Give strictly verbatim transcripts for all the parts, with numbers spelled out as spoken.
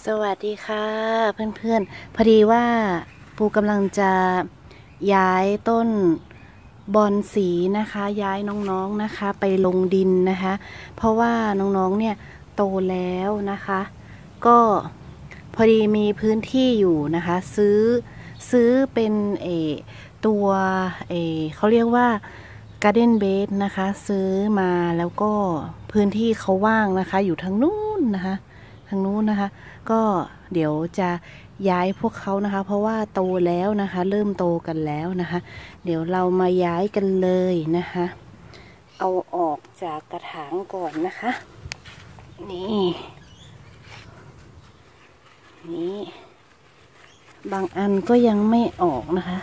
สวัสดีค่ะเพื่อนๆพอดีว่าปูกำลังจะย้ายต้นบอนสีนะคะย้ายน้องๆนะคะไปลงดินนะคะเพราะว่าน้องๆเนี่ยโตแล้วนะคะก็พอดีมีพื้นที่อยู่นะคะซื้อซื้อเป็นเอตัวเอเขาเรียกว่าGarden Bed นะคะซื้อมาแล้วก็พื้นที่เขาว่างนะคะอยู่ทางนู้นนะคะทางนู้นนะคะก็เดี๋ยวจะย้ายพวกเขานะคะเพราะว่าโตแล้วนะคะเริ่มโตกันแล้วนะคะเดี๋ยวเรามาย้ายกันเลยนะคะเอาออกจากกระถางก่อนนะคะนี่นี่บางอันก็ยังไม่ออกนะคะ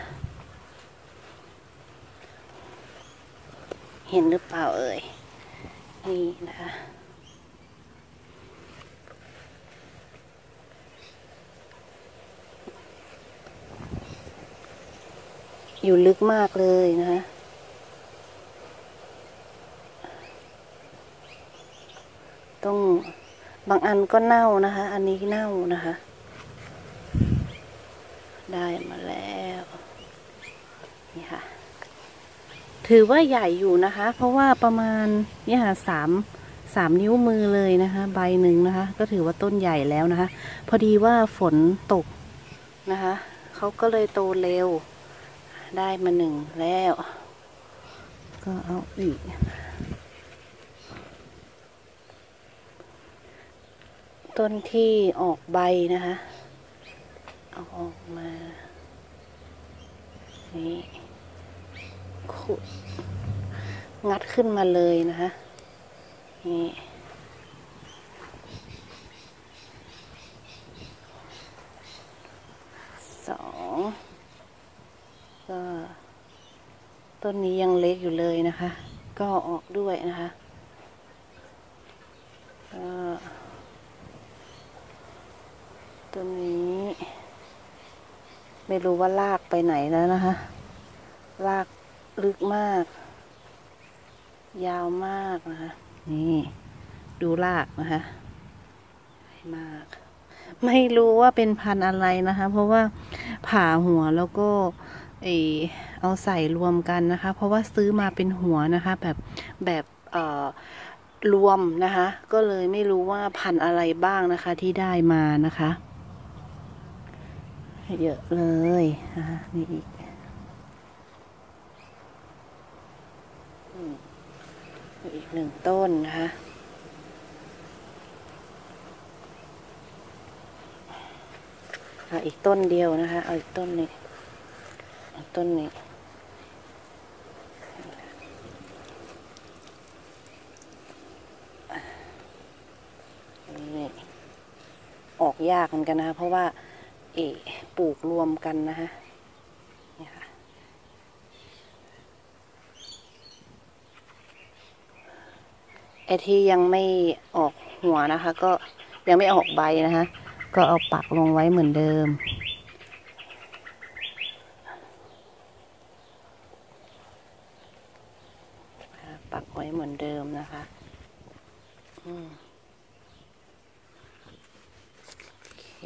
เห็นหรือเปล่าเอ่ยนี่นะคะอยู่ลึกมากเลยนะคะต้องบางอันก็เน่านะคะอันนี้เน่านะคะได้มาแล้วนี่ค่ะถือว่าใหญ่อยู่นะคะเพราะว่าประมาณนี่ค่ะสามสามนิ้วมือเลยนะคะใบหนึ่งนะคะก็ถือว่าต้นใหญ่แล้วนะคะพอดีว่าฝนตกนะคะเขาก็เลยโตเร็วได้มาหนึ่งแล้วก็เอาอีกต้นที่ออกใบนะคะเอาออกมานี่ขุดงัดขึ้นมาเลยนะคะนี่สองก็ต้นนี้ยังเล็กอยู่เลยนะคะก็ออกด้วยนะคะก็ต้นนี้ไม่รู้ว่าลากไปไหนแล้วนะคะลากลึกมากยาวมากนะคะนี่ดูรากนะคะมากไม่รู้ว่าเป็นพันธุ์อะไรนะคะเพราะว่าผ่าหัวแล้วก็เออเอาใส่รวมกันนะคะเพราะว่าซื้อมาเป็นหัวนะคะแบบแบบเอ่อรวมนะคะก็เลยไม่รู้ว่าพันธุ์อะไรบ้างนะคะที่ได้มานะคะเยอะเลยนะคะนี่อีกอีกหนึ่งต้นนะคะเอาอีกต้นเดียวนะคะเอาอีกต้นนี้ต้นนี้นี่ออกยากเหมือนกันนะคะเพราะว่าเอปลูกรวมกันนะคะนี่ค่ะไอที่ยังไม่ออกหัวนะคะก็ยังไม่ออกใบนะคะก็เอาปักลงไว้เหมือนเดิมปักไว้เหมือนเดิมนะคะอืมโอเค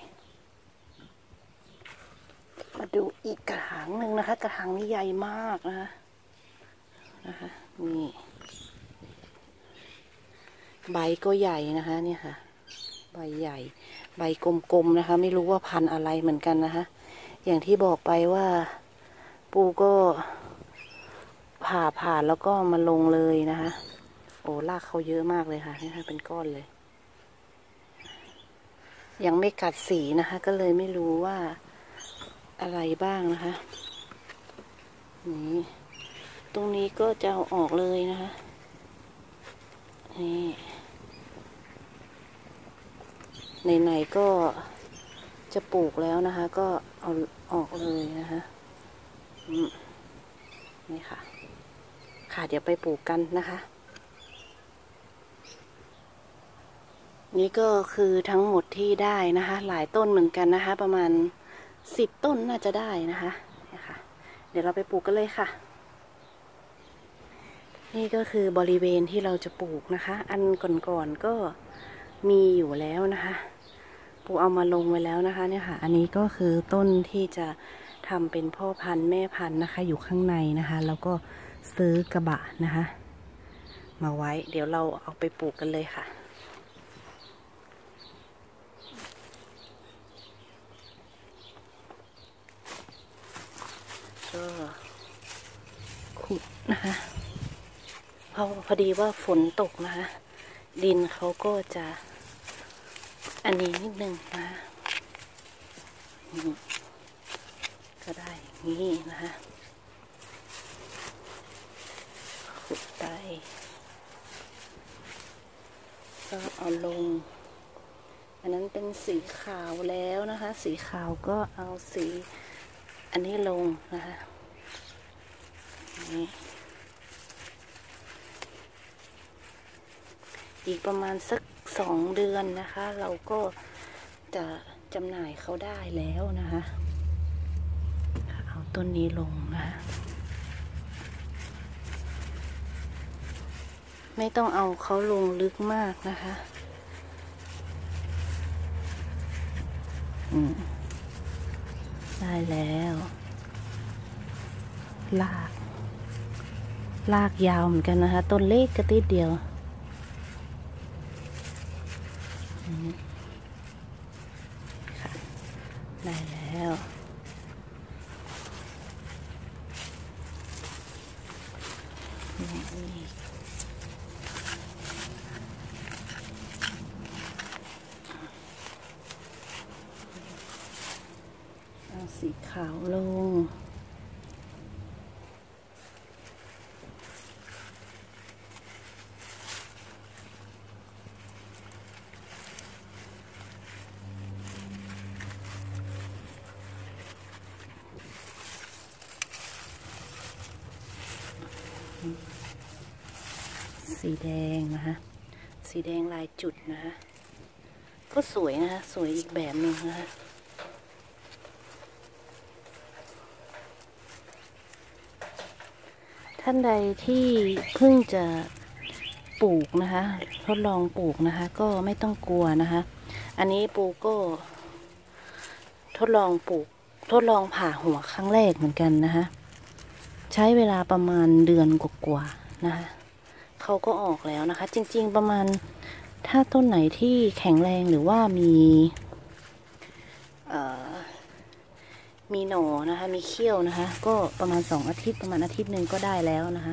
มาดูอีกกระถางหนึ่งนะคะกระถางนี้ใหญ่มากนะคะนะคะนี่ใบก็ใหญ่นะคะเนี่ยค่ะใบใหญ่ใบกลมๆนะคะไม่รู้ว่าพันธุ์อะไรเหมือนกันนะคะอย่างที่บอกไปว่าปูก็ผ่าผ่านแล้วก็มาลงเลยนะคะโอ้รากเขาเยอะมากเลยค่ะนี่ค่ะเป็นก้อนเลยยังไม่กัดสีนะคะก็เลยไม่รู้ว่าอะไรบ้างนะคะนี่ตรงนี้ก็จะเอาออกเลยนะคะนี่ไหนๆก็จะปลูกแล้วนะคะก็เอาออกเลยนะคะนี่ค่ะค่ะเดี๋ยวไปปลูกกันนะคะนี่ก็คือทั้งหมดที่ได้นะคะหลายต้นเหมือนกันนะคะประมาณสิบต้นน่าจะได้นะคะนี่ค่ะเดี๋ยวเราไปปลูกกันเลยค่ะนี่ก็คือบริเวณที่เราจะปลูกนะคะอันก่อนๆก็มีอยู่แล้วนะคะปูเอามาลงไว้แล้วนะคะเนี่ยค่ะอันนี้ก็คือต้นที่จะทำเป็นพ่อพันธุ์แม่พันธุ์นะคะอยู่ข้างในนะคะแล้วก็ซื้อกระบะนะคะมาไว้เดี๋ยวเราเอาไปปลูกกันเลยค่ะก็ขุดนะคะเพราะพอดีว่าฝนตกนะคะดินเขาก็จะอันนี้นิดนึงนะคะก็ได้อย่างนี้นะคะขุดไปก็เอาลงอันนั้นเป็นสีขาวแล้วนะคะสีขาวก็เอาสีอันนี้ลงนะคะนี่อีกประมาณสักสองเดือนนะคะเราก็จะจำหน่ายเขาได้แล้วนะคะเอาต้นนี้ลงนะคะไม่ต้องเอาเขาลงลึกมากนะคะอืมได้แล้วลากลากยาวเหมือนกันนะคะต้นเล็กกระติดเดียวค่ะได้แล้วนี่เอาสีขาวลงสีแดงนะคะสีแดงลายจุดนะคะก็สวยนะคะสวยอีกแบบหนึ่งนะคะท่านใดที่เพิ่งจะปลูกนะคะทดลองปลูกนะคะก็ไม่ต้องกลัวนะคะอันนี้ปูก็ทดลองปลูกทดลองผ่าหัวครั้งแรกเหมือนกันนะคะใช้เวลาประมาณเดือนกว่าๆนะคะเขาก็ออกแล้วนะคะจริงๆประมาณถ้าต้นไหนที่แข็งแรงหรือว่ามีมีหน่อนะคะมีเขี้ยวนะคะก็ประมาณสองอาทิตย์ประมาณอาทิตย์หนึ่งก็ได้แล้วนะคะ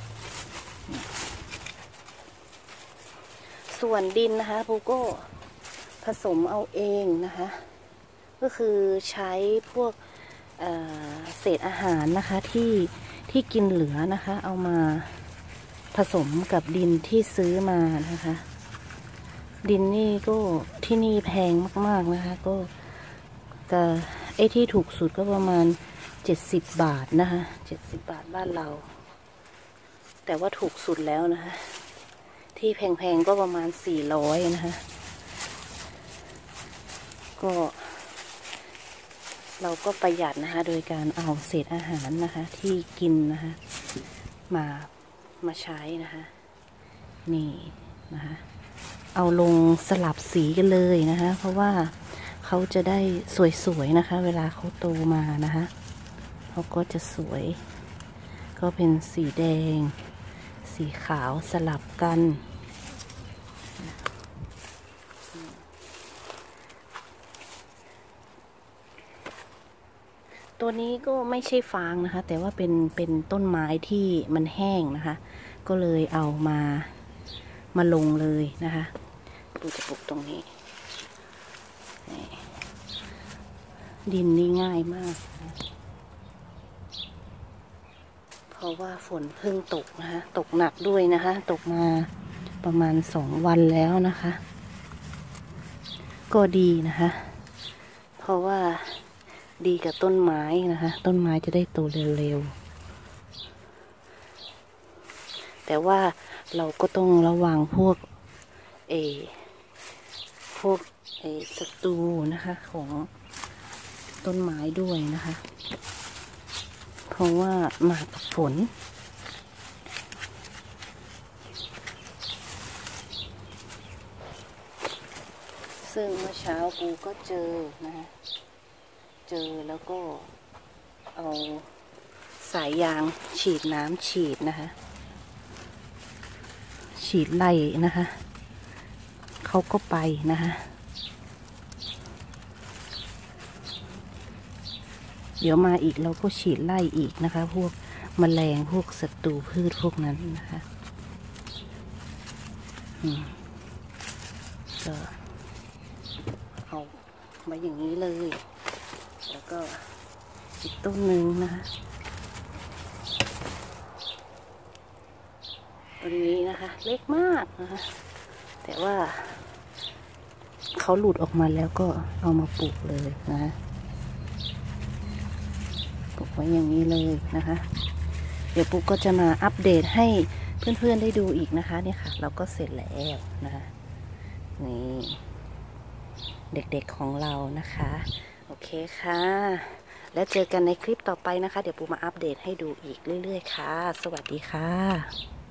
ส่วนดินนะคะปูก็ผสมเอาเองนะคะก็คือใช้พวก เ, เศษอาหารนะคะที่ที่กินเหลือนะคะเอามาผสมกับดินที่ซื้อมานะคะดินนี่ก็ที่นี่แพงมากๆนะคะก็จะไอ้ที่ถูกสุดก็ประมาณเจ็ดสิบบาทนะคะเจ็ดสิบบาทบ้านเราแต่ว่าถูกสุดแล้วนะคะที่แพงๆก็ประมาณสี่ร้อยนะคะก็เราก็ประหยัดนะคะโดยการเอาเศษอาหารนะคะที่กินนะคะมามาใช้นะคะนี่นะคะเอาลงสลับสีกันเลยนะคะเพราะว่าเขาจะได้สวยๆนะคะเวลาเขาโตมานะคะเขาก็จะสวยก็เป็นสีแดงสีขาวสลับกันตัวนี้ก็ไม่ใช่ฟางนะคะแต่ว่าเป็นเป็นต้นไม้ที่มันแห้งนะคะก็เลยเอามามาลงเลยนะคะปูจะปลูกตรงนี้ดินนี่ง่ายมากนะเพราะว่าฝนเพิ่งตกนะคะตกหนักด้วยนะคะตกมาประมาณสองวันแล้วนะคะก็ดีนะคะเพราะว่าดีกับต้นไม้นะคะต้นไม้จะได้โตเร็วๆแต่ว่าเราก็ต้องระวังพวกเอพวกเอศัตรูนะคะของต้นไม้ด้วยนะคะเพราะว่ามากับฝนซึ่งเมื่อเช้าปูก็เจอนะคะเจอแล้วก็เอาสายยางฉีดน้ำฉีดนะคะฉีดไล่นะคะเขาก็ไปนะคะเดี๋ยวมาอีกเราก็ฉีดไล่อีกนะคะพวกแมลงพวกศัตรูพืชพวกนั้นนะคะอืมก็เอาไว้อย่างนี้เลยแล้วก็อีกต้นหนึ่งนะคะต้นนี้นะคะเล็กมากนะคะแต่ว่าเขาหลุดออกมาแล้วก็เอามาปลูกเลยนะคะปลูกไว้อย่างนี้เลยนะคะเดี๋ยวปุ๊กก็จะมาอัปเดตให้เพื่อนๆได้ดูอีกนะคะเนี่ยค่ะเราก็เสร็จแล้วนะคะนี่เด็กๆของเรานะคะโอเคค่ะแล้วเจอกันในคลิปต่อไปนะคะเดี๋ยวปุ๊กมาอัปเดตให้ดูอีกเรื่อยๆค่ะสวัสดีค่ะ